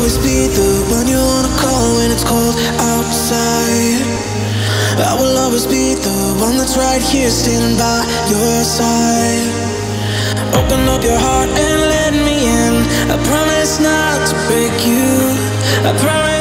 always be the one you wanna call when it's cold outside. I will always be the one that's right here standing by your side. Open up your heart and let me in. I promise not to break you. I promise